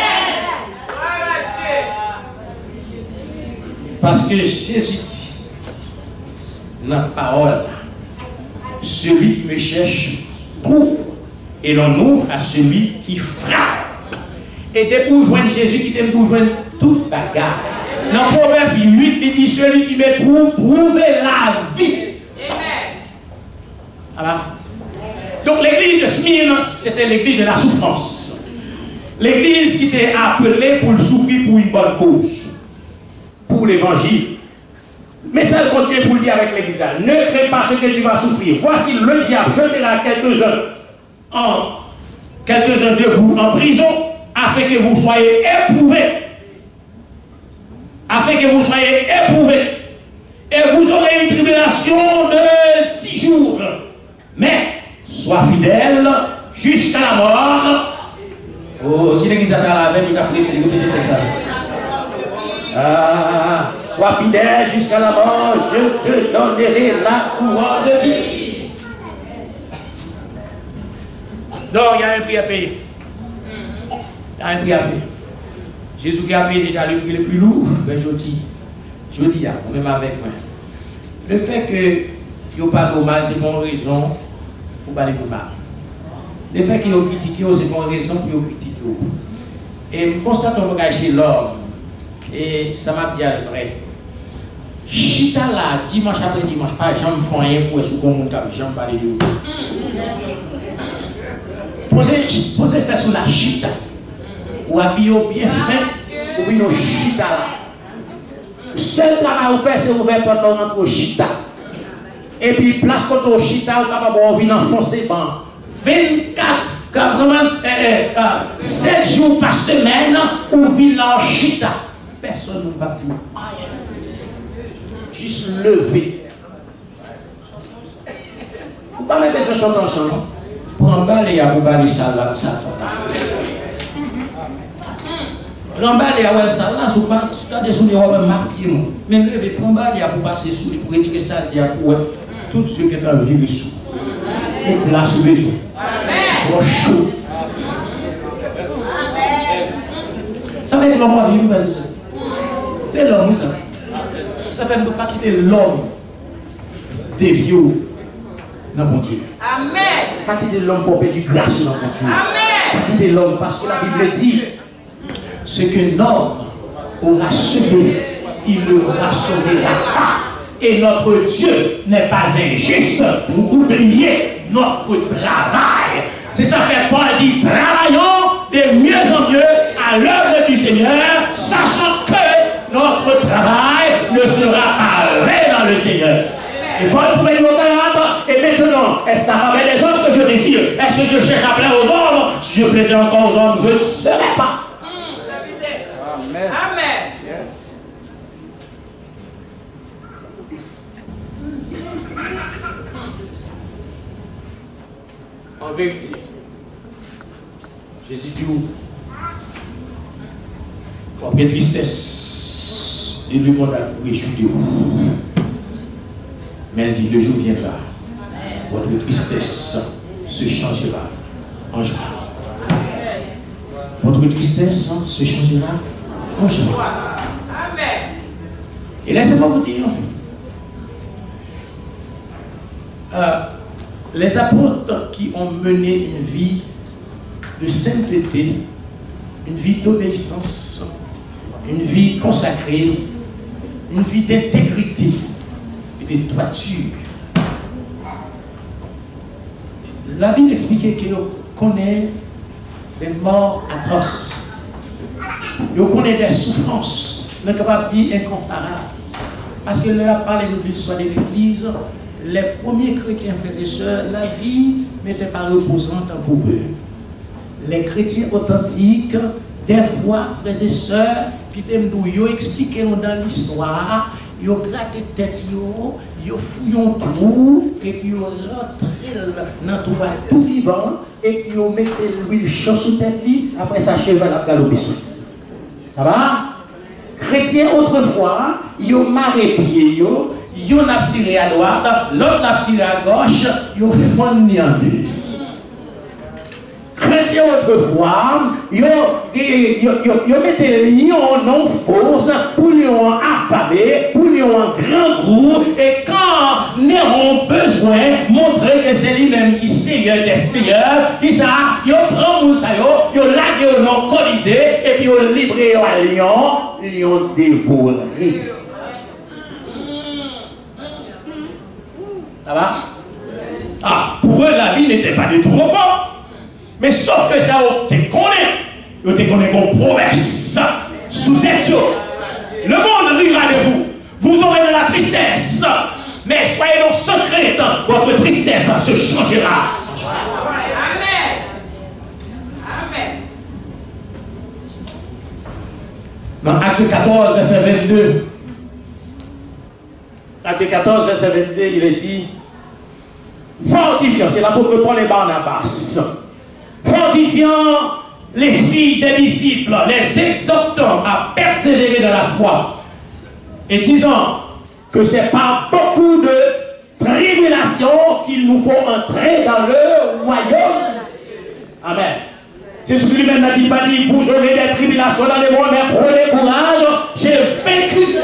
Parce que Jésus dit dans la parole, celui qui me cherche trouve, et l'on ouvre à celui qui frappe. Et dès pour joindre Jésus qui t'aime pour joindre toute bagarre. Dans le Proverbe huit, il dit celui qui me trouve, trouve la vie. Amen. Voilà. Donc l'église de Smyrne, c'était l'église de la souffrance. L'église qui était appelée pour le souffrir pour une bonne cause. Pour l'évangile. Mais ça continue pour le dire avec l'église là. Ne crains pas ce que tu vas souffrir. Voici le diable jetera quelques-uns en quelques-uns de vous en prison afin que vous soyez éprouvés. Afin que vous soyez éprouvés. Et vous aurez une tribulation de dix jours. Mais sois fidèle jusqu'à la mort. Oh, si l'église a la veille, il a pris le texte. Ah, sois fidèle jusqu'à la mort, je te donnerai la couronne de vie. Donc, il y a un prix à payer. Il y a un prix à payer. Jésus qui a payé déjà le prix le plus lourd, ben je dis, je dis, même avec moi. Le fait que il n'y a pas de mal, c'est une raison pour parler de mal. Le fait qu'il y a critiqué, c'est une raison pour critiquer. Et je constate un bagage chez l'homme. Et ça m'a dit le vrai. Chita là, dimanche après dimanche, pas j'en fais rien pour être sous mon cap, j'en parle de vous. Posez, posez faire sur la chita. Ou habillez bien fait, ou bien chita là. Le seul travail que vous faites, c'est vous faire pendant notre chita. Et puis, place contre le chita, vous capable de venir enfoncer ban. vingt-quatre, vraiment, sept jours par semaine, ou venir en chita. Personne ne va plus. Juste lever. Vous ne pouvez pas mettre ça ensemble. Prends balai à vous balai ça là, ça. Prends balai à vous ça là, vous pas sous les robes marquées. Mais levez, prends balai à vous passer sous les pour retirer ça, pour tout ce qui est dans le vie sous. Et place sous les yeux. Pour chaud. Ça va être l'homme à vivre, vas-y ça. C'est l'homme, ça. Ça fait ne pas quitter l'homme des vieux dans mon Dieu. Amen. Pas quitter l'homme pour faire du grâce dans mon Dieu. Amen. Pas quitter l'homme parce que la Bible dit ce qu'un homme aura semé, il le rassemblera pas. Et notre Dieu n'est pas injuste pour oublier notre travail. C'est ça fait Paul dit, travaillons de mieux en mieux à l'œuvre du Seigneur, sachant que notre travail ne sera pas vain dans le Seigneur. Et Paul pouvait nous entendre, et maintenant, est-ce qu'à travers les hommes que je désire, est-ce que je cherche à plaire aux hommes? Si je plaisais encore aux hommes, je ne serai pas. Amen. Amen. Yes. En vérité, Jésus dit, après tristesse, et le monde a réjoui de vous. Mais il dit, le jour viendra, votre tristesse se changera en joie. Votre tristesse se changera en joie. Amen. Et laissez-moi vous dire, euh, les apôtres qui ont mené une vie de sainteté, une vie d'obéissance, une vie consacrée, une vie d'intégrité et de droiture. La Bible expliquait qu'on connaît des morts atroces, on connaît des souffrances, on est capable de dire incomparables. Parce que là, parler de l'histoire de l'Église, les premiers chrétiens, frères et sœurs, la vie n'était pas reposante pour eux. Les chrétiens authentiques, des fois, frères et sœurs, qui t'aiment nous expliquer dans l'histoire, ils ont gratté tête, ils ont fouillé un trou, et puis ils ont rentré dans tout tout vivant, et puis ils ont mis l'huile chaude sous tête, après ça, cheval a galopé. Ça va? Chrétiens autrefois, ils ont marré pied, ils ont tiré à droite, l'autre l'a tiré à gauche, ils ont fondu en deux. Chrétiens autrefois, ils mettaient les lions non fausses pour lions affamés, pour lions en grand goût, et quand nous avons besoin de montrer que c'est lui-même qui est Seigneur des Seigneurs, qui ça, ils prennent nous ça, ils laguent non colisé, et puis ils livrent à lion, lion dévoré. Ça va? Ah, n'était pas de trop bon. Mais sauf que ça, on te connaît. On te connaît comme promesse. Sous tête. Le monde rira de vous. Vous aurez de la tristesse. Mais soyez donc sans crainte. Votre tristesse se changera. Amen. Amen. Dans Acte quatorze, verset vingt-deux. Acte quatorze, verset vingt-deux, il est dit, fortifiant, c'est l'apôtre Paul et Barnabas, fortifiant l'esprit des disciples, les exhortant à persévérer dans la foi, et disant que c'est par beaucoup de tribulations qu'il nous faut entrer dans le royaume. Amen. Jésus lui-même n'a dit pas dit, vous aurez des tribulations dans le monde, mais prenez courage, j'ai vaincu.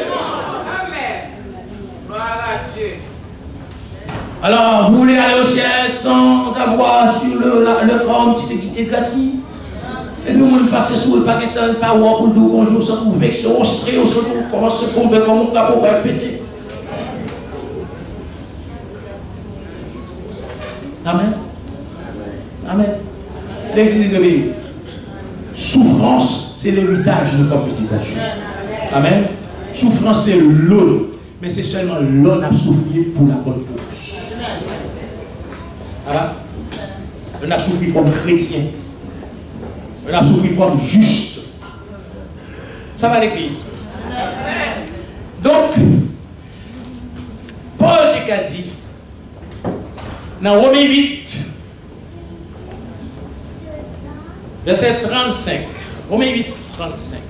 Alors, vous voulez aller au ciel sans avoir sur le, la, le corps un petit éclatis. Et puis, on passe sur le paquet de power pour le bonjour, sans vous vexer, au stress, au second, comment se tomber, comme on va pouvoir péter. Amen. Amen. L'église de vie. Souffrance, c'est l'héritage de notre petit âge. Amen. Souffrance, c'est l'eau. Mais c'est seulement l'on a souffert pour la bonne cause. Voilà. On a souffert comme chrétien. On a souffert comme juste. Ça va l'église. Donc, Paul a dit, dans Romains huit, verset trente-cinq. Romains huit, trente-cinq.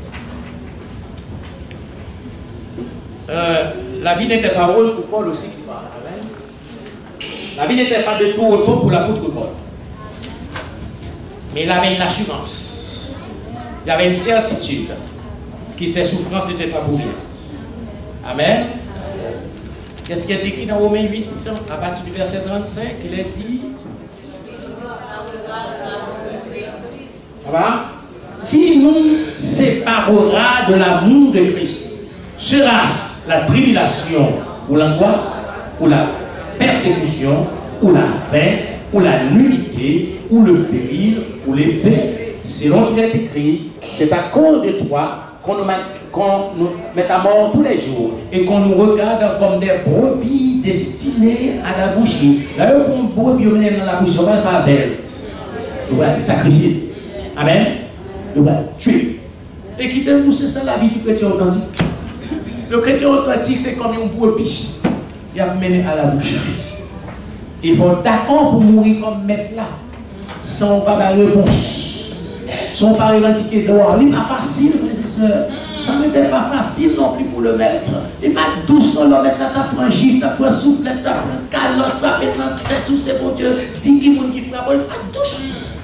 Euh, la vie n'était pas rose pour Paul aussi qui parle. La vie n'était pas de tout repos pour l'apôtre Paul. Mais il avait une assurance. Il avait une certitude que ses souffrances n'étaient pas pour rien. Amen. Qu'est-ce qui est écrit dans Romains huit, à partir du verset trente-cinq, il est dit, ça va? Qui nous séparera de l'amour de Christ? Sera-ce la tribulation ou l'angoisse ou la persécution ou la faim ou la nudité ou le péril ou l'épée? Selon qu'il est écrit, c'est à cause de toi qu'on nous, qu'on nous met à mort tous les jours et qu'on nous regarde comme des brebis destinées à la boucherie. Là, on brebis dans la boucherie, on va faire d'elle. On va sacrifier. Amen. On va tuer. Et quittez-nous, c'est ça la vie du chrétien authentique. Le chrétien authentique, c'est comme un brebis. Il a mené à la boucherie. Il faut d'accord pour mourir comme maître là, sans pas de réponse, sans pas revendiquer droit. Il n'est pas facile, frères et sœurs. Ça n'était pas facile non plus pour le maître. Il n'est pas douce sur le maître, tu as pris un gif, tu as pris un soufflet, tu as pris un calotte, frappé dans la tête, sous ses bon Dieu, dix personnes qui frappent, il n'est pas douce.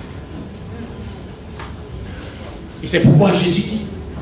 Et c'est pourquoi Jésus dit,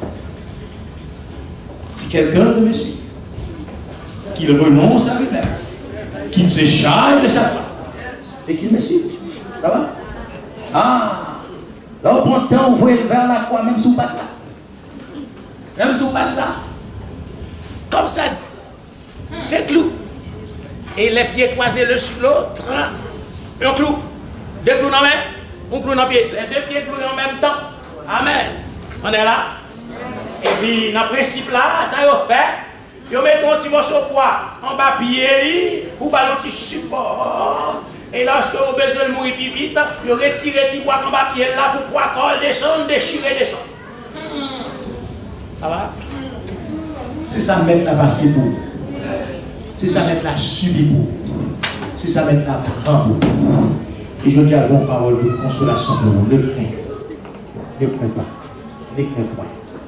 si quelqu'un veut me suivre, qu'il renonce à lui-même, qu'il se charge de sa part et qu'il me suive. Ça va? Ah! Là, au bon temps, vous voyez vers la croix, même sous pas là. Même sous pas là. Comme ça. Des clous. Et les pieds croisés l'un sur l'autre. Un clou. Deux clous dans la main. Un clou dans le pied. Les deux pieds cloués en même temps. Amen. On est là. Et puis, dans le principe là, ça y est fait. Vous mettez un petit morceau de poids en bas pied, ou ballon qui support. Et lorsque vous avez besoin de mourir plus vite, vous retirez le petit poids en bas pied là pour pouvoir coller, descendre, déchirer, descendre. Ça va? C'est ça mettre la passé pour. C'est ça mettre la subi pour. C'est ça mettre la prendre pour. Et je dis à vos paroles de consolation pour vous. Ne crains. Ne crains pas. Ne crains pas.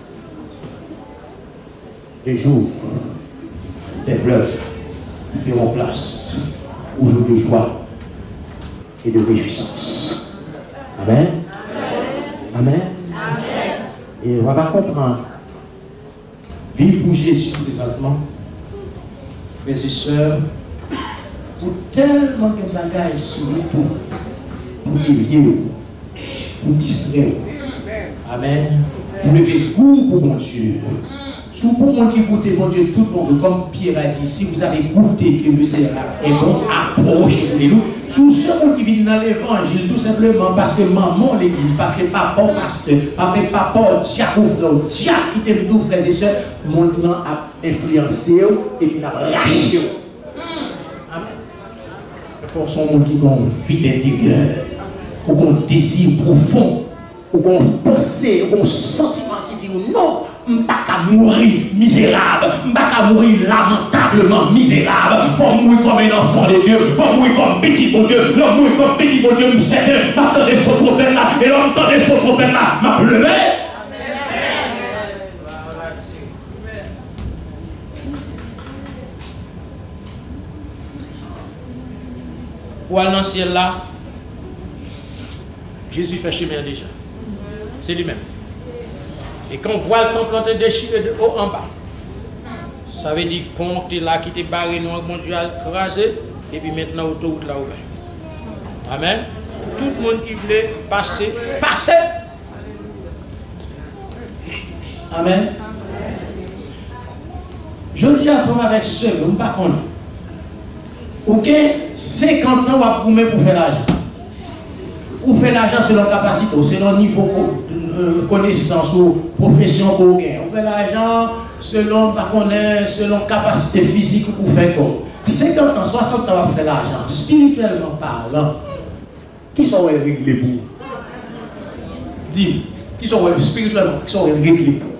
Les jours, tes pleurs feront place aux jours de joie et de réjouissance. Amen. Amen. Amen. Et on va comprendre. Vivre pour Jésus présentement, frères et sœurs, pour tellement de bagages sur le tout, pour dévier, pour distraire. Amen. Pour lever goût pour mon Dieu. Sous pour moi qui goûtez, mon Dieu, tout le monde, comme Pierre a dit, si vous avez goûté que le Seigneur est bon, approchez-vous. Sous ceux qui vivent dans l'évangile, tout simplement parce que maman l'église, parce que papa, pasteur, papa, papa, diable, frère, diable qui t'aime tous, frères et sœurs, mon nom a influencé et puis a lâché. Amen. Il faut son monde qui a une vie intérieure, ou un désir profond, ou un pensée, ou un sentiment qui dit non. Je ne vais pas mourir misérable, je ne vais pas mourir lamentablement misérable. Pour mourir comme un enfant de Dieu, pour mourir comme petit bon Dieu, l'homme mourir comme petit bon Dieu, je sais que m'attendais ce problème là, et l'homme m'attendait ce problème là, m'a levé. Ou dans le ciel là, Jésus fait chemin déjà. C'est lui-même. Et quand on voit le temple planté déchiré de haut en bas, ça veut dire qu'on est là qui était barré, nous avons Dieu à craser, et puis maintenant l'autoroute là ouvert. Amen. Tout le monde qui voulait passer, passer. Amen. Je dis à frère avec ceux, vous ne pas connaître. Ok, cinquante ans pour pour faire l'argent. Ou faire l'argent selon la capacité, selon le niveau de connaissance ou profession qu'on gagne. On fait l'argent selon selon capacité physique pour faire quoi. cinquante ans, soixante ans pour faire l'argent. Spirituellement parlant, qui sont réglés pour vous? Dis, qui sont spirituellement, qui sont réglés pour vous?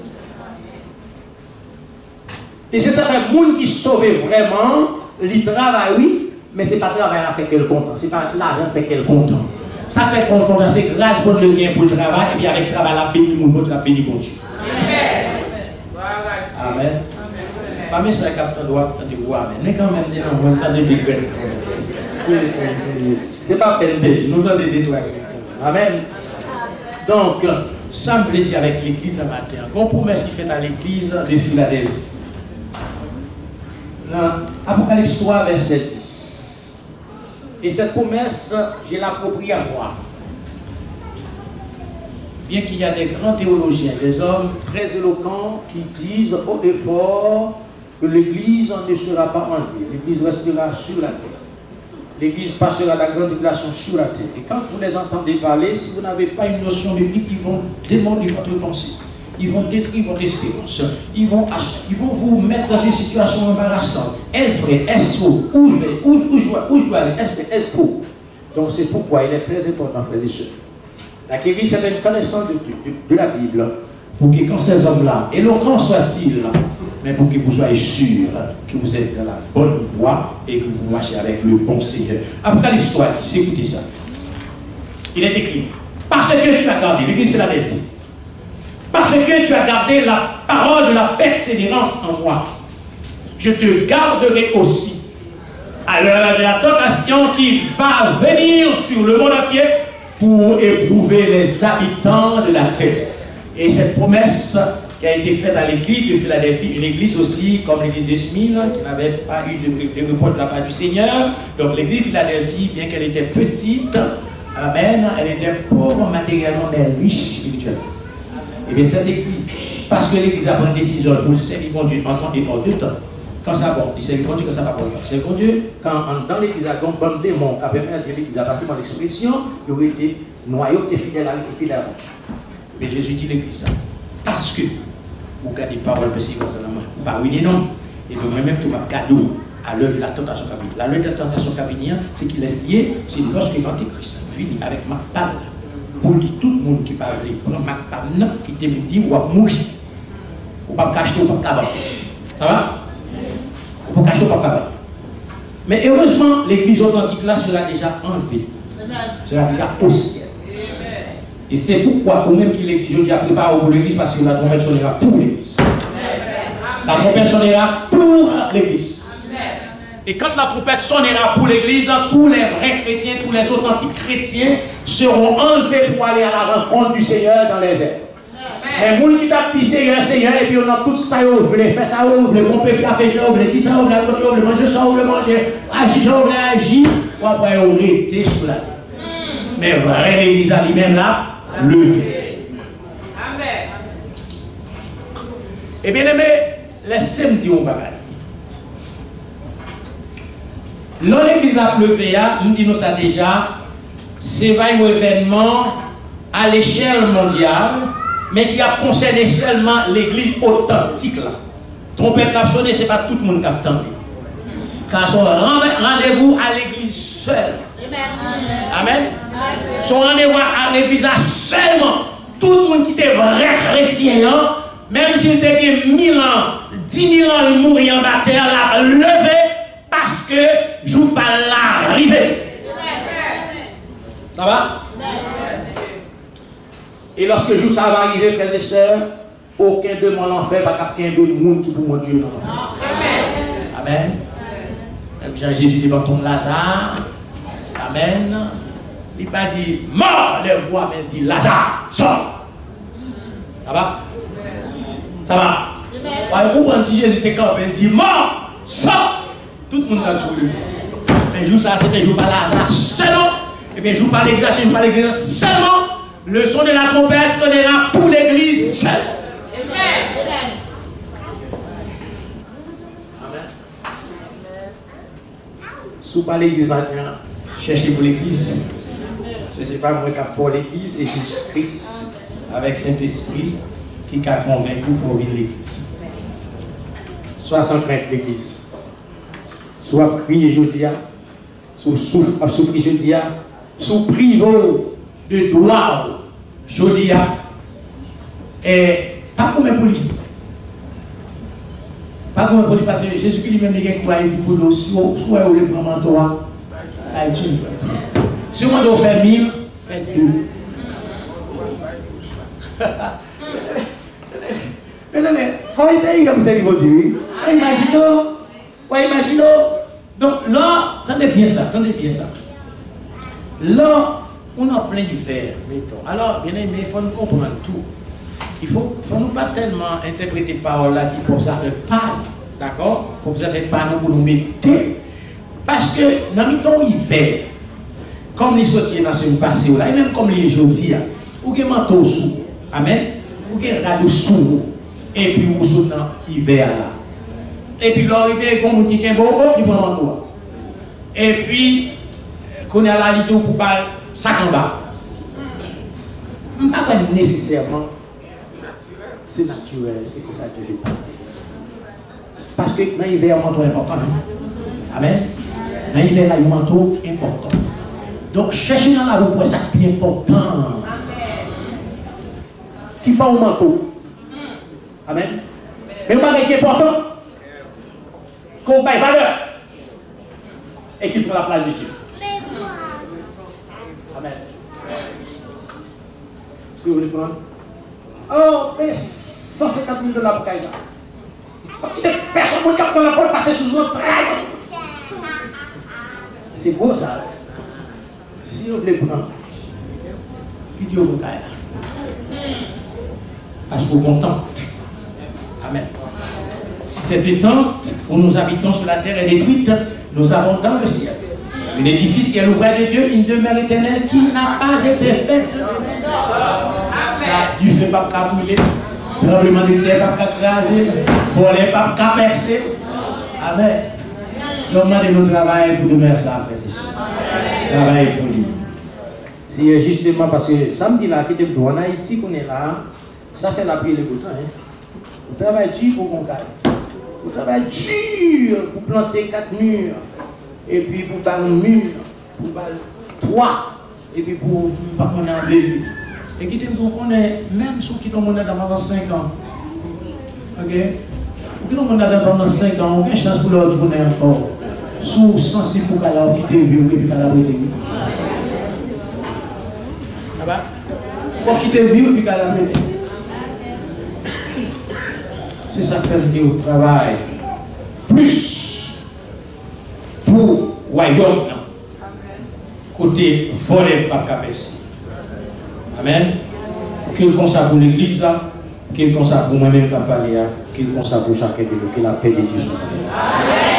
Et c'est ça le monde qui sauve vraiment, il travaille, oui, mais ce n'est pas le travail à faire quel content, ce n'est pas l'argent fait quel content. Ça fait qu'on a c'est grâce pour le bien pour le travail, et puis avec le travail, la béni, mon Dieu, la béni, mon Dieu. Amen. Pas mes sacs à droite, on dit Amen. Mais quand même, on va entendre des gueules. C'est pas peine de nous entendons des doigts. Amen. Donc, ça me plaît dire avec l'église ce matin. Une promesse qui fait à l'église de Philadelphie. Apocalypse trois, verset dix. Et cette promesse, je l'approprie à moi. Bien qu'il y a des grands théologiens, des hommes très éloquents qui disent haut et fort que l'Église ne sera pas enlevée. L'Église restera sur la terre. L'Église passera la grande tribulation sur la terre. Et quand vous les entendez parler, si vous n'avez pas une notion biblique, ils vont démolir votre pensée. Ils vont détruire votre espérance. Ils vont, ils vont vous mettre dans une situation embarrassante. Est-ce vrai? Est-ce faux? Où je vais? Où je dois aller? Est-ce vrai? Est-ce faux? Donc c'est pourquoi il est très important, frères et sœurs, d'acquérir certaines connaissances de, de, de la Bible, pour que quand ces hommes-là, éloquents soient-ils, mais pour que vous soyez sûrs que vous êtes dans la bonne voie et que vous marchez avec le bon Seigneur. Apocalypse trois, écoutez ça. Il est écrit, parce que tu as gardé, l'église de Philadelphie, parce que tu as gardé la parole de la persévérance en moi, je te garderai aussi à l'heure de la tentation qui va venir sur le monde entier pour éprouver les habitants de la terre. Et cette promesse qui a été faite à l'église de Philadelphie, une église aussi comme l'église de Smyrne, qui n'avait pas eu de, de repos de la part du Seigneur. Donc l'église de Philadelphie, bien qu'elle était petite, amen, elle était pauvre matériellement, mais riche spirituellement. Et bien cette église, parce que l'église a pris une décision pour le servir bon Dieu en temps et hors de temps, quand ça va, il sait bon Dieu quand ça va pas bon. C'est bon Dieu, quand dans l'église, il y a un bon démon qui a permis à l'église à passer par l'expression, il aurait été noyau et fidèle à l'église. Mais Jésus dit l'église ça. Parce que vous gardez parole persévérance dans la main. Pas oui et non. Et donc même tout un cadeau à l'heure de la tentation capitale. La l'heure de la tentation capitale, c'est qu'il est lié, c'est lorsque l'Antéchrist vient avec ma parole. Pour dire tout le monde qui parle, prend ma parole, qui te dit ou à mourir. Ou pas cacher ou pas caver. Ça va? Ou pas cacher ou pas caver. Mais heureusement, l'église authentique là sera déjà enlevée. Sera déjà au ciel. Et c'est pourquoi, au même qu'il est dit, je dis à préparer pour l'église, parce que la trompette sonnera pour l'église. La trompette sonnera pour l'église. Et quand la trompette sonnera pour l'église, tous les vrais chrétiens, tous les authentiques chrétiens seront enlevés pour aller à la rencontre du Seigneur dans les airs. Mais les gens qui t'a dit Seigneur, Seigneur, et puis on a tout ça, on veut faire ça, on veut pomper café, on veut dire ça, on veut manger ça, on veut manger, agir, on veut agir, ou après on est sur la terre. Mais vrai l'église à lui-même là, levé. Amen. Et bien aimé, laissez-moi dire un bagage. Dans l'église à Pleuvéa, nous disons ça déjà, c'est un événement à l'échelle mondiale, mais qui a concerné seulement l'église authentique là. Trompette l'a sonné, ce n'est pas tout le monde qui a entendu. Car son rendez-vous à l'église seule. Amen. Son rendez-vous à l'église seulement. Tout le monde qui était vrai chrétien, même s'il était mille ans, dix mille ans, il mourit en bataille, l'a levé parce que je ne pas l'arriver. Ça va? Et lorsque jour ça va arriver, frères et sœurs, aucun de mon enfer va capter un autre monde qui pour mon Dieu dans l'enfer. Amen. Même Jean-Jésus devant ton Lazare. Amen. Il n'a pas dit mort les voix, mais il dit Lazare, sort. Ça va? Ça va? Vous comprenez si Jésus était campé, il dit mort, sort. Tout le monde a couru. Mais jour ça, c'était jour par Lazare seulement. Et bien jour par l'église, jour par l'église seulement. Le son de la trompette sonnera pour l'église seule. Amen. Amen. Si vous parlez l'église maintenant, cherchez pour l'église. Ce n'est pas moi qui a fait l'église, c'est Jésus-Christ avec Saint-Esprit qui a convaincu pour ouvrir l'église. Soit sans crainte l'église. Soit prier jeudi, soit souffrir jeudi, soit prier de droit jeudi, et pas comme pour lui. Pas comme pour lui, parce que Jésus-Christ lui-même dit qu'il croit pour l'eau, soit au lieu de manteau, si on doit faire mille, faites deux. Mais non, mais, il comme ça, il va dire. Imaginons, imaginons. Donc là, attendez bien ça, attendez bien ça. Là, on a plein d'hiver, mettons. Alors, bien aimé, il faut nous comprendre tout. Il ne faut, faut nous pas tellement interpréter parole là qui pour ça fait pas, d'accord? Pour ça fait pas nous pour nous mettre. Parce que dans le temps hiver, comme les sorties dans ce passé là, et même comme les jeudis, ou que manteau sous, amen, ou que radio sous, et puis ou sous dans l'hiver là. Et puis l'arrivée, comme on dit qu'il y a un beau, il prend manteau. Et puis, qu'on a la lido pour parler, ça en bas. Pas nécessairement. C'est naturel, c'est comme ça que je dis. Parce que dans l'hiver, il y a un manteau important. Amen. Dans l'hiver, il y a un manteau important. Donc, cherchez dans la rue pour ça qui est important. Qui part au manteau. Amen. Mais le manteau qui est important, qu'on paye valeur. Et qui prend la place de Dieu. Amen. Est-ce que vous voulez prendre? Oh, mais cent cinquante mille dollars pour Kaisa. Personne ne peut pas passer sous un train. C'est beau ça. Si vous voulez prendre, qui Dieu vous gagne. Parce que vous contente. Amen. Si cette tente où nous habitons sur la terre est détruite, nous avons dans le ciel un édifice qui est l'ouvrage de Dieu, une demeure éternelle qui n'a pas été faite. Ça, du feu pas qu'à brûler, tremblement de terre pas qu'à craser, voler pas qu'à percer. Amen. Donc, nous travaillons pour demain ça, c'est sûr. Travailler pour lui. C'est justement parce que samedi là, qui est en Haïti qu'on est là, ça fait la pluie le beau temps. On travaille dur pour qu'on gagne. On travaille dur pour planter quatre murs. Et puis pour faire un mur, pour faire trois, et puis pour pas qu'on ait un bébé. Et qui t'aime qu'on est, même ceux qui t'ont monnaie dans cinq ans. Ok? Ou qui t'ont monnaie dans cinq ans, aucune chance pour leur tourner encore. Sous sensible pour qu'elle ait quitté vieux et puis qu'elle a été vieux. Ça va? Pour quitter vieux et puis qu'elle a été. C'est ça que fait au travail. Plus. Pour royaume, côté volé par Capes. Amen. Qu'il consacre pour l'église là, qu'il consacre pour moi-même qui qu'il consacre pour chacun de nous, que la paix de Dieu soit. Amen.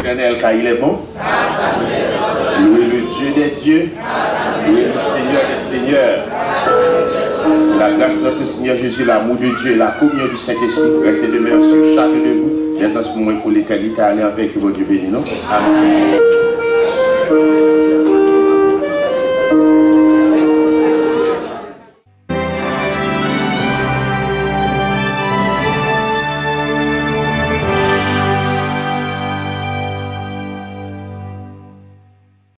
l'éternel car il est bon. Louez le Dieu des dieux. Louez le Seigneur des seigneurs. La grâce de notre Seigneur Jésus, l'amour de Dieu, la communion du Saint-Esprit, restez demeure sur chacun de vous. Les instruments pour l'éternité, allez avec votre Dieu béni, non? Amen.